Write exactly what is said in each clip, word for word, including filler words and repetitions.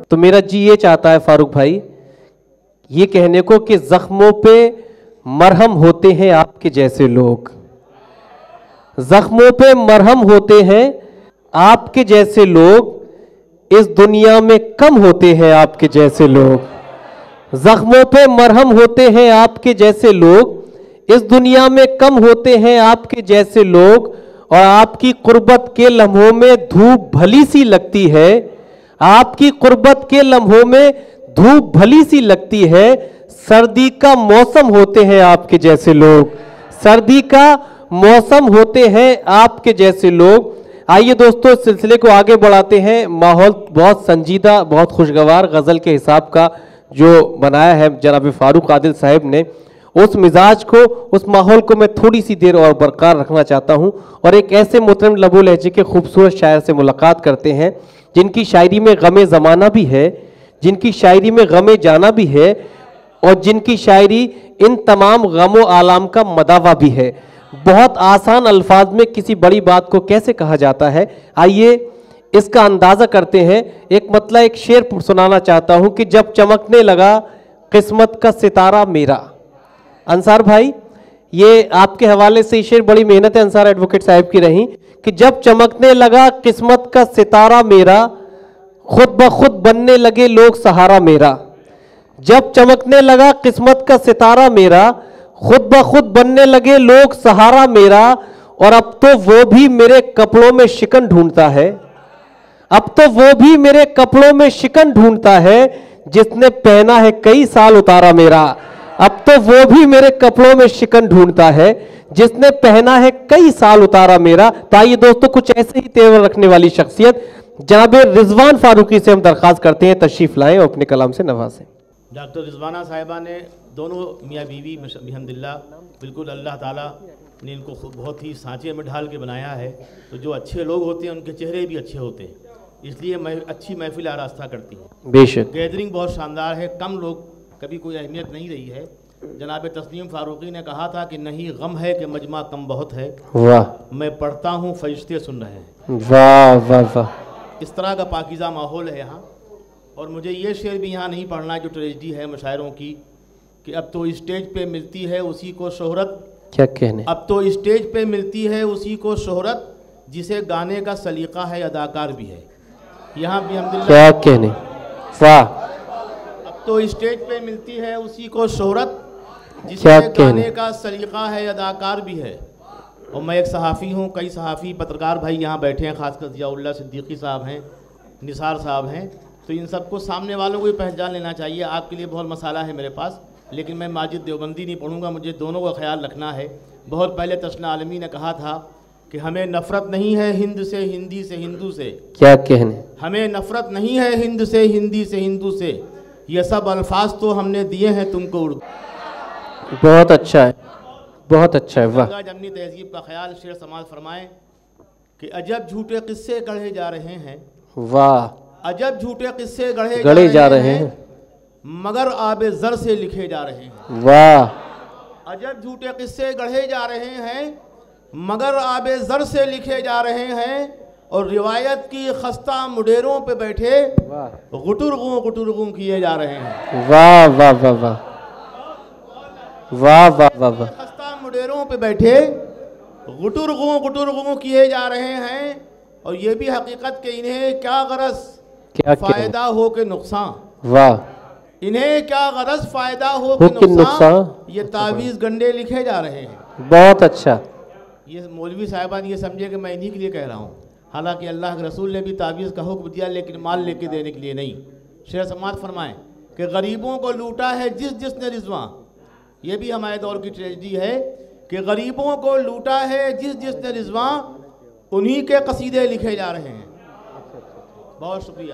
तो मेरा जी ये चाहता है फारूक भाई ये कहने को कि जख्मों पे मरहम होते हैं आपके जैसे लोग, जख्मों पे मरहम होते हैं आपके जैसे लोग, इस दुनिया में कम होते हैं आपके जैसे लोग। जख्मों पे मरहम होते हैं आपके जैसे लोग, इस दुनिया में कम होते हैं आपके जैसे लोग। और आपकी कुर्बत के लम्हों में धूप भली सी लगती है, आपकी कुर्बत के लम्हों में धूप भली सी लगती है। सर्दी का मौसम होते हैं आपके जैसे लोग, सर्दी का मौसम होते हैं आपके जैसे लोग। आइए दोस्तों इस सिलसिले को आगे बढ़ाते हैं। माहौल बहुत संजीदा, बहुत खुशगवार गज़ल के हिसाब का जो बनाया है जनाब फारूक आदिल साहब ने, उस मिजाज को, उस माहौल को मैं थोड़ी सी देर और बरकरार रखना चाहता हूं और एक ऐसे मोहतरम लबो लहजे के खूबसूरत शायर से मुलाकात करते हैं जिनकी शायरी में गमे ज़माना भी है, जिनकी शायरी में गमे जाना भी है और जिनकी शायरी इन तमाम गमो आलाम का मदावा भी है। बहुत आसान अल्फाज में किसी बड़ी बात को कैसे कहा जाता है, आइए इसका अंदाज़ा करते हैं। एक मतलब एक शेर सुनाना चाहता हूं कि जब चमकने लगा किस्मत का सितारा मेरा। अंसार भाई ये आपके हवाले से शेर बड़ी मेहनत है अंसार एडवोकेट साहब की रही कि जब चमकने लगा किस्मत का सितारा मेरा, खुद ब खुद बनने लगे लोग सहारा मेरा। जब चमकने लगा किस्मत का सितारा मेरा, खुद ब खुद बनने लगे लोग सहारा मेरा। और अब तो वो भी मेरे कपड़ों में शिकन ढूंढता है, अब तो वो भी मेरे कपड़ों में शिकन ढूंढता है जिसने पहना है कई साल उतारा मेरा। अब तो वो भी मेरे कपड़ों में शिकन ढूंढता है जिसने पहना है कई साल उतारा मेरा। तो आइए दोस्तों कुछ ऐसे ही तेवर रखने वाली शख्सियत जनाब रिजवान फारूकी से हम दरख्वास्त करते हैं तशरीफ लाएं और अपने कलाम से नवाजें। डॉक्टर रिजवाना साहिबा ने दोनों मियाँ बीवी अल्हम्दुलिल्लाह बिल्कुल अल्लाह ताला ने इनको बहुत ही सांचे में ढाल के बनाया है। तो जो अच्छे लोग होते हैं उनके चेहरे भी अच्छे होते हैं, इसलिए अच्छी महफिल आरास्ता करती है। बेशक गैदरिंग बहुत शानदार है, कम लोग कभी कोई अहमियत नहीं रही है। जनाब तस्नीम फारूकी ने कहा था कि नहीं गम है कि मजमा कम बहुत है, वाह मैं पढ़ता हूँ फरिश्ते सुन रहे हैं। वाह वाह वाह, इस तरह का पाकीज़ा माहौल है यहाँ। और मुझे ये शेर भी यहाँ नहीं पढ़ना जो ट्रेजिडी है मशायरों की कि अब तो स्टेज पे मिलती है उसी को शोहरत, क्या कहने, अब तो स्टेज पे मिलती है उसी को शोहरत जिसे गाने का सलीका है अदाकार भी है। यहाँ भी अल्हम्दुलिल्लाह क्या कहने, वाह। अब तो स्टेज पे मिलती है उसी को शोहरत जिसे क्या गाने कहने का सलीका है अदाकार भी है। और मैं एक सहाफ़ी हूँ, कई सहाफ़ी पत्रकार भाई यहाँ बैठे हैं, खासकर ज़ियाउल्लाह सिद्दीकी साहब हैं, निसार साहब हैं, तो इन सबको सामने वालों को भी पहचान लेना चाहिए। आपके लिए बहुत मसाला है मेरे पास, लेकिन मैं माजिद देवबंदी नहीं पढ़ूंगा, मुझे दोनों का ख्याल रखना है। बहुत पहले तशना आलमी ने कहा था कि हमें नफ़रत नहीं है हिंद से, हिंदी से, हिंदू से, क्या कहने, हमें नफ़रत नहीं है हिंद से, हिंदी से, हिंदू से, ये सब अल्फाज तो हमने दिए हैं तुमको उर्दू। बहुत अच्छा है, बहुत अच्छा है, वाह। जमनी तहजीब का ख्याल शेर समाज फरमाएं कि अजब झूठे किस्से गढ़े जा रहे हैं, वाह, अजब झूठे किस्से गढ़े गढ़े जा रहे हैं मगर आबे ज़र से लिखे जा रहे हैं। वाह, अजब झूठे किस्से गढ़े जा रहे हैं मगर आबे ज़र से लिखे जा रहे हैं। और रिवायत की खस्ता मुडेरों पे बैठे गुटुरगू गुटुरगू किए जा रहे हैं। वाह वाह वाह वाह, वाह वाह वाह वाह, खस्ता मुडेरों पे बैठे गुटुरगू गुटुरगू किए जा रहे हैं। और ये भी हकीकत कि इन्हें क्या गरज क्या फ़ायदा हो के नुकसान, वाह, इन्हें क्या गरज फ़ायदा हो हो के के नुकसान, नुकसान, ये तावीज़ गंडे लिखे जा रहे हैं। बहुत अच्छा। ये मौलवी साहिबान ये समझे कि मैं इन्हीं के लिए कह रहा हूँ, हालांकि अल्लाह के रसूल ने भी तावीज़ का हुक्म दिया, लेकिन माल लेके देने के लिए नहीं। शेर समाज फरमाएं कि गरीबों को लूटा है जिस जिसने रिजवां, ये भी हमारे दौर की ट्रेजिडी है कि गरीबों को लूटा है जिस जिसने रिजवां, उन्हीं के कसीदे लिखे जा रहे हैं। बहुत शुक्रिया।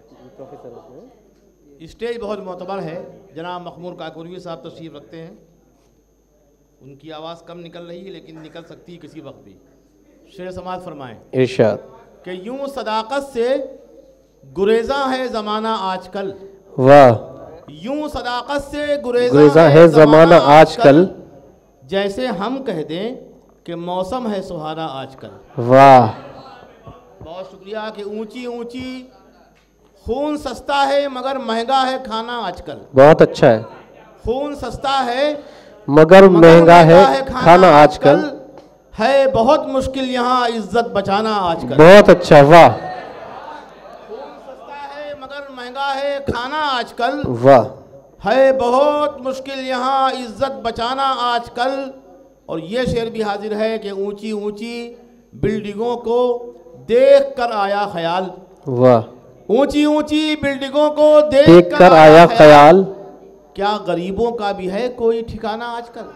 स्टेज बहुत मोतबर है। जनाब मखमूर काकुरवी साहब तशरीफ़ रखते हैं, उनकी आवाज़ कम निकल रही है लेकिन निकल सकती है किसी वक्त भी। शेर समाज फरमाएं इरशाद कि यूं सदाकत से गुरेजा है ज़माना आजकल, वाह, यूं सदाकत से गुरेजा, गुरेजा है ज़माना आजकल, जैसे हम कह दें कि मौसम है सुहाना आजकल। वाह, बहुत शुक्रिया कि ऊंची ऊंची खून सस्ता है मगर महंगा है खाना आजकल। बहुत अच्छा है। खून सस्ता है मगर, मगर महंगा है, है खाना, खाना आजकल, है बहुत मुश्किल यहाँ इज्जत बचाना आजकल। बहुत अच्छा, वाह। खून सस्ता है मगर महंगा है खाना आजकल, वाह। है बहुत मुश्किल यहाँ इज्जत बचाना आजकल। और ये शेर भी हाजिर है कि ऊंची ऊंची बिल्डिंगों को देख कर आया ख्याल। वाह। ऊंची ऊंची बिल्डिंगों को देख, देख कर, कर आया ख्याल, क्या गरीबों का भी है कोई ठिकाना आजकल।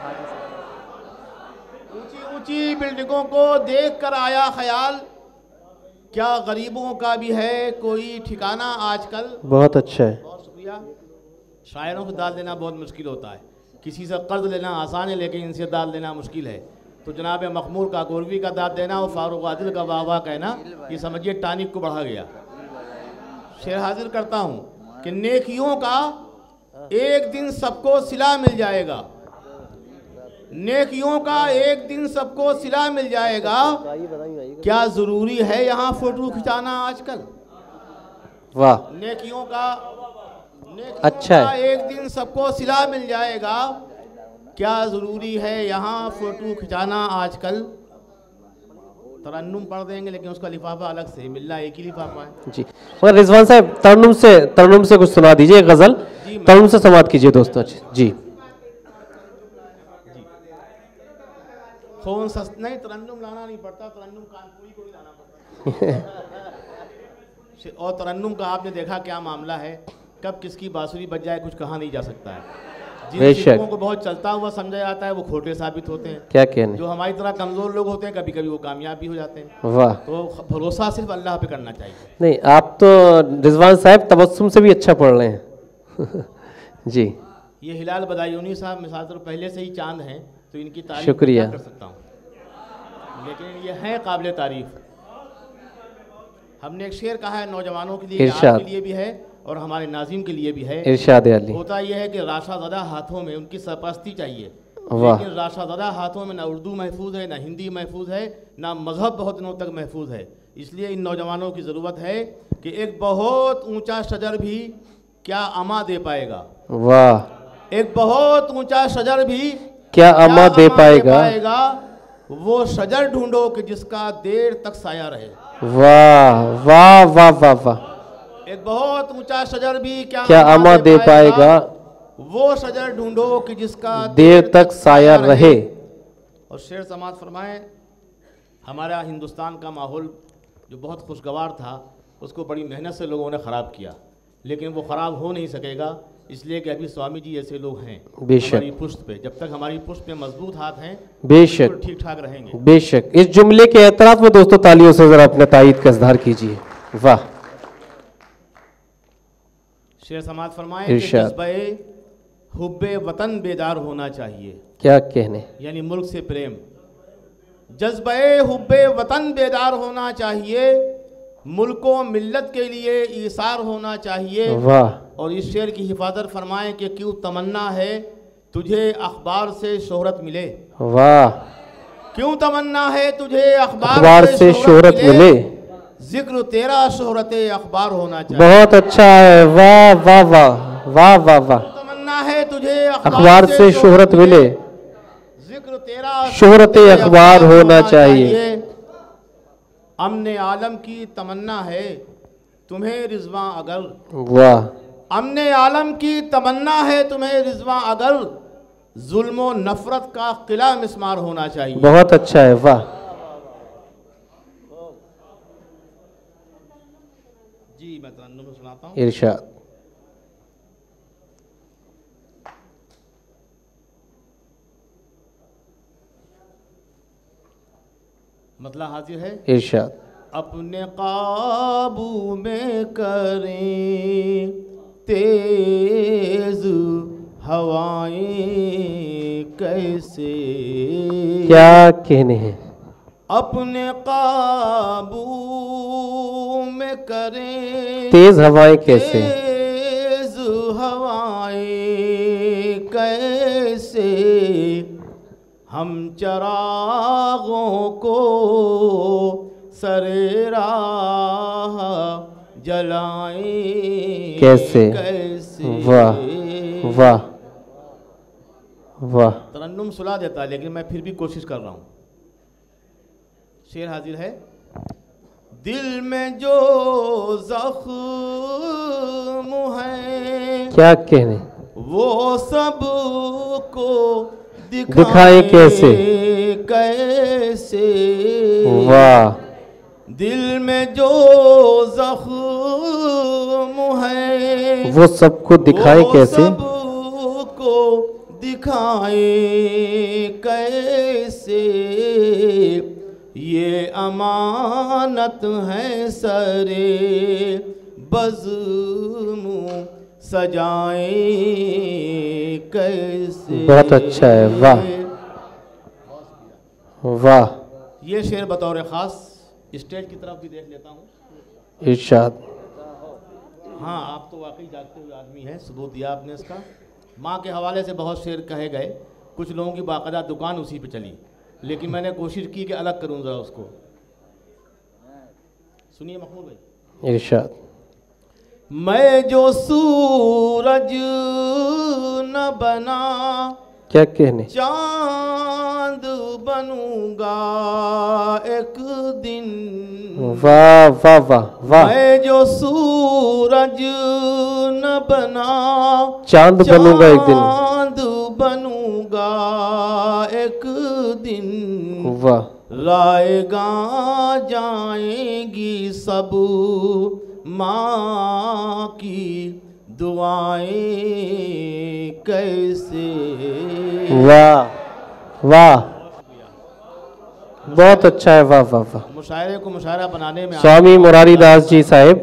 ऊंची ऊंची बिल्डिंगों को देख कर आया ख्याल, क्या गरीबों का भी है कोई ठिकाना आजकल। बहुत अच्छा है। बहुत शुक्रिया। शायरों से दाद लेना बहुत मुश्किल होता है, किसी से कर्ज लेना आसान है लेकिन इनसे दाद लेना मुश्किल है। तो जनाब मखमूर का गोरवी का दाद देना और फारूक आदिल का वाह वाह कहना, ये समझिए टानिक को बढ़ा गया। शेर हाजिर करता हूँ कि नेकियों का एक दिन सबको सिला मिल जाएगा, नेकियों का एक दिन सबको सिला मिल जाएगा, क्या ज़रूरी है यहाँ फोटो खिंचाना आजकल। वाह। नेकियों का अच्छा है। एक दिन सबको सिला मिल जाएगा, क्या ज़रूरी है यहाँ फ़ोटो खिंचाना आजकल। तरन्नुम पढ़ देंगे लेकिन उसका लिफाफा अलग से मिलना, एक ही लिफाफा है जी। मगर रिजवान साहब तरन्नुम से तरन्नुम से कुछ सुना दीजिए गज़ल, तरन्नुम से समाप्त कीजिए दोस्तों जी। फोन सस्त नहीं, तरन्नुम लाना नहीं पड़ता, तरन्नुम कानपुरी को भी लाना पड़ता है। और तरन्नुम का आपने देखा क्या मामला है, कब किसकी बांसुरी बज जाए कुछ कहा नहीं जा सकता है। जिन शिल्पों को बहुत चलता हुआ समझा जाता है वो खोटे साबित होते हैं। क्या कहने। जो हमारी तरह कमजोर लोग होते हैं कभी कभी वो कामयाब भी हो जाते हैं। वाह। तो भरोसा सिर्फ अल्लाह पे करना चाहिए। नहीं, आप तो रिजवान साहब तबस्सुम से भी अच्छा पढ़ रहे हैं जी। ये हिलाल बदायूनी साहब मिसाल तो पहले से ही चांद हैं, तो इनकी तारीफ शुक्रिया कर सकता हूँ, लेकिन ये है काबिल तारीफ। हमने एक शेर कहा है नौजवानों के लिए, आपके लिए भी है और हमारे नाज़िम के लिए भी है। इरशाद अली। होता यह है कि राशाज़दा हाथों में उनकी सरपरस्ती चाहिए, लेकिन राशाज़दा हाथों में ना उर्दू महफूज है, ना हिंदी महफूज है, ना मजहब बहुत दिनों तक महफूज है। इसलिए इन नौजवानों की ज़रूरत है कि एक बहुत ऊंचा शजर भी क्या अमा दे पाएगा। वाह। एक बहुत ऊंचा शजर भी क्या अमा दे पाएगा, वो शजर ढूंढो कि जिसका देर तक साया रहे। वाह वाह वाह वाह वाह। एक बहुत ऊंचा शजर भी क्या, क्या अमा दे पाएगा, वो शजर ढूंढो कि जिसका देर तक साया रहे। और शेर समाज फरमाए, हमारा हिंदुस्तान का माहौल जो बहुत खुशगवार था उसको बड़ी मेहनत से लोगों ने ख़राब किया, लेकिन वो ख़राब हो नहीं सकेगा इसलिए कि अभी स्वामी जी ऐसे लोग हैं हमारी पुष्ट पे। जब तक हमारी पुष्ट पे मजबूत हाथ हैं बेशक ठीक ठाक रहेंगे। बेशक। इस जुमले के एतराफ़ में दोस्तों तालियों से जरा अपने तायीद का इज़हार कीजिए। वाह। शेर समाज फरमाए, जज्बे हुब्बे वतन बेदार होना चाहिए। क्या कहने, यानी मुल्क से प्रेम। जज्बे हुब्बे वतन बेदार होना चाहिए, मुल्को मिल्लत के लिए ईसार होना चाहिए। वाह। और इस शेर की हिफाजत फरमाएं कि क्यों तमन्ना है तुझे अखबार से शोहरत मिले। वाह। क्यों तमन्ना है तुझे अखबार, अखबार से, से शोहरत मिले, मिले। जिक्र तेरा शोहरत अखबार होना चाहिए। बहुत अच्छा है। वाह वाह वाह वाह वाह वाह। तमन्ना है तुझे अखबार से शोहरत मिले, जिक्र तेरा शोहरत अखबार होना चाहिए। अमने आलम की तमन्ना है तुम्हें रिजवा अगर। वाह। अमने आलम की तमन्ना है तुम्हें रिजवा अगर, जुल्मो नफरत का किला मिस्मार होना चाहिए। बहुत अच्छा है। वाह। जी मैं तरन्नुम में सुनाता हूँ। इरशाद। मतलब हाजिर है। इरशाद। अपने काबू में करें तेज हवाएं कैसे, क्या कहने हैं। अपने काबू में करें तेज हवाएं कैसे, तेज हवाएं कैसे, हम चरागों को सरे राह जलाएं कैसे? कैसे। वाह वाह वाह। तरन्नुम सुला देता है, लेकिन मैं फिर भी कोशिश कर रहा हूँ। शेर हाजिर है। दिल में जो जख्म है क्या कहने, वो सब को दिखाए कैसे? कैसे। वाह। दिल में जो जख्म है वो सबको दिखाए वो कैसे? सबको दिखाए कैसे। ये अमानत है सरे बज़्म सजाए कैसे। बहुत अच्छा है, वाह वाह। ये शेर बतौर ख़ास स्टेज की तरफ भी देख लेता हूँ। इरशाद। हाँ, आप तो वाकई जागते हुए आदमी हैं, सबूत दिया आपने इसका। माँ के हवाले से बहुत शेर कहे गए, कुछ लोगों की बाकायदा दुकान उसी पे चली, लेकिन मैंने कोशिश की कि अलग करूँ ज़रा उसको। सुनिए महमूद भाई। इरशाद। मैं जो सूरज न बना क्या कहने, चांद बनूंगा एक दिन। वाह वाह वाह वाह। मैं जो सूरज न बना चांद बनूंगा एक दिन। चांद बनूंगा एक दिन। वाह। रायगा जाएंगी सब माँ की दुआएं कैसे। वाह वाह, बहुत अच्छा है, वाह वाह वाह। मुशायरे को मुशायरा बनाने में स्वामी मुरारी दास जी साहिब,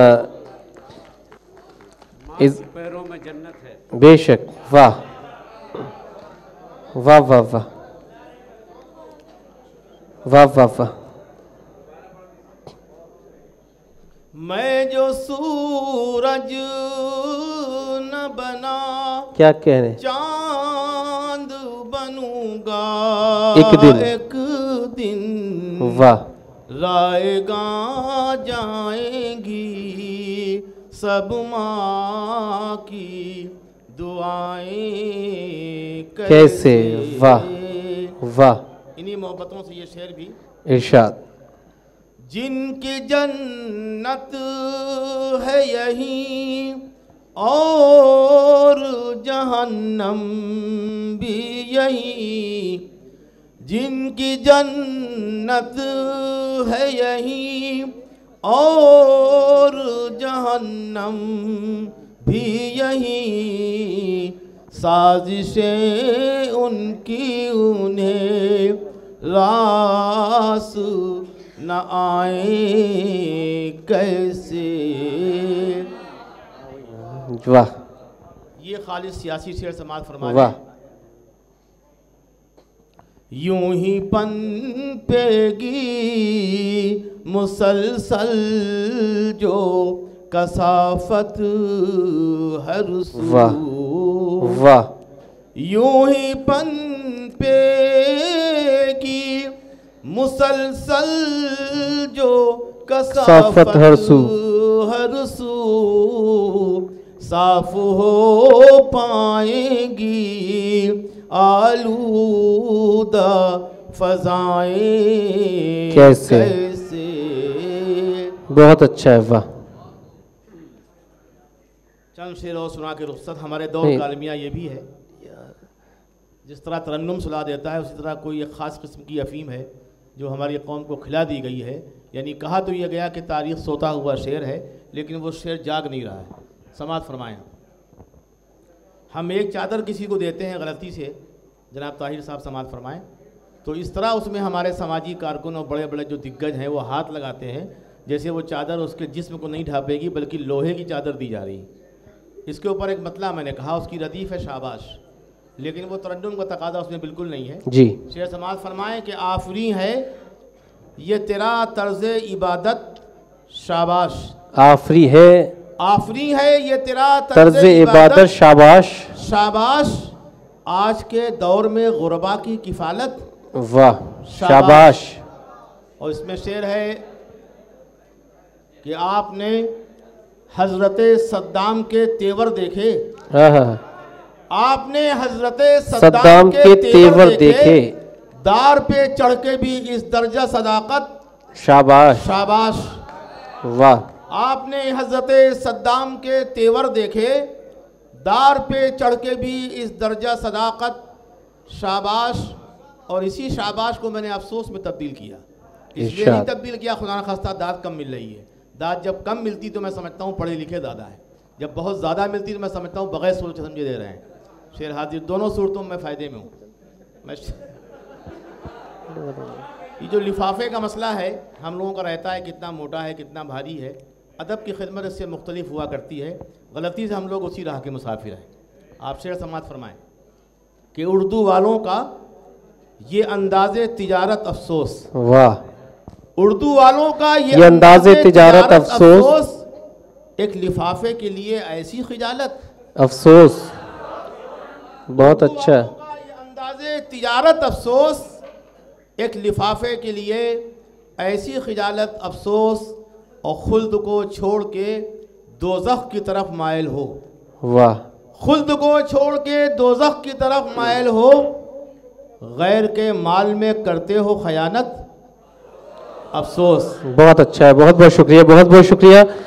इस पैरों में जन्नत है। बेशक, वाह वाह वाह वाह वाह वाह वाह। मैं जो सूरज न बना क्या कहने, चांद बनूंगा एक दिन। एक दिन। वाह। रायगा जाएंगी सब माँ की दुआएं कैसे, वाह वाह। इन्हीं मोहब्बतों से ये शेर भी। इरशाद। जिनकी जन्नत है यही और जहन्नम भी यही। जिनकी जन्नत है यही और जहन्नम भी यही। साजिशें उनकी उन्हें रास न आए कैसे। वाह। ये खालिस सियासी शेर समाज फरमा वाह। यूं ही पनपेगी मुसलसल जो कसाफत हर सू। वाह वाह। यूं ही पनपेगी मुसलसल जो कसाफत हर सू। हर सू। साफ हो पाएंगी आलूदा फजाएं कैसे, कैसे। बहुत अच्छा है, वाह। चंद शेर और सुना के रुखसत। हमारे दौर का अलमिया ये भी है, जिस तरह तरन्नुम सुला देता है उसी तरह कोई एक ख़ास किस्म की अफ़ीम है जो हमारी कौम को खिला दी गई है। यानी कहा तो ये गया कि तारीख़ सोता हुआ शेर है, लेकिन वो शेर जाग नहीं रहा है। समात फरमाएं। हम एक चादर किसी को देते हैं गलती से, जनाब ताहिर साहब समात फरमाएं, तो इस तरह उसमें हमारे समाजी कारकुन और बड़े बड़े जो दिग्गज हैं वो हाथ लगाते हैं जैसे वो चादर उसके जिस्म को नहीं ढापेगी बल्कि लोहे की चादर दी जा रही। इसके ऊपर एक मतला मैंने कहा, उसकी रदीफ़ है शाबाश, लेकिन वो तरन्नुम का तकादा उसमें बिल्कुल नहीं है जी। शेर समात फरमाएं कि आफरी है ये तेरा तर्ज इबादत शाबाश। आफरी है, आफरी है ये तेरा तर्ज इबादत शाबाश। शाबाश आज के दौर में गुरबा की किफ़ालत। वाह शाबाश। और इसमें शेर है कि आपने हजरत सद्दाम के तेवर देखे, हाँ हाँ, आपने हजरत सद्दाम सद्दाम के के तेवर तेवर देखे, देखे, दार पे चढ़ के भी इस दर्जा सदाकत शाबाश, शाबाश। वाह, आपने हजरत सद्दाम के तेवर देखे, दार पे चढ़ के भी इस दर्जा सदाकत शाबाश। और इसी शाबाश को मैंने अफसोस में तब्दील किया, इसलिए नहीं तब्दील किया खुदा न खास्ता दाद कम मिल रही है। दाद जब कम मिलती तो मैं समझता हूँ पढ़े लिखे ज़्यादा है, जब बहुत ज़्यादा मिलती तो मैं समझता हूँ बगैर सोच समझे दे रहे हैं। शेर हाजिर दोनों सूरतों में फ़ायदे में हूँ मैं। ये जो लिफाफे का मसला है हम लोगों का रहता है, कितना मोटा है कितना भारी है, अदब की खिदमत इससे मुख्तलिफ हुआ करती है। गलती से हम लोग उसी राह के मुसाफिर हैं। आप शेर समात फरमाएँ कि उर्दू वालों का ये अंदाज़े तिजारत अफसोस, वाह, उर्दू वालों का ये, ये अंदाज़े तिजारत अफसोस, एक लिफाफे के लिए ऐसी खिजालत अफसोस, बहुत अच्छा, ये अंदाज़े तिजारत अफसोस, एक लिफाफे के लिए ऐसी खिजालत अफसोस, और खुल्द को छोड़ के दोज़ख की तरफ मायल हो। वाह, खुल्द को छोड़ के दोज़ख की तरफ मायल हो, गैर के माल में करते हो खयानत अफसोस। बहुत अच्छा है, बहुत बहुत शुक्रिया, बहुत बहुत शुक्रिया।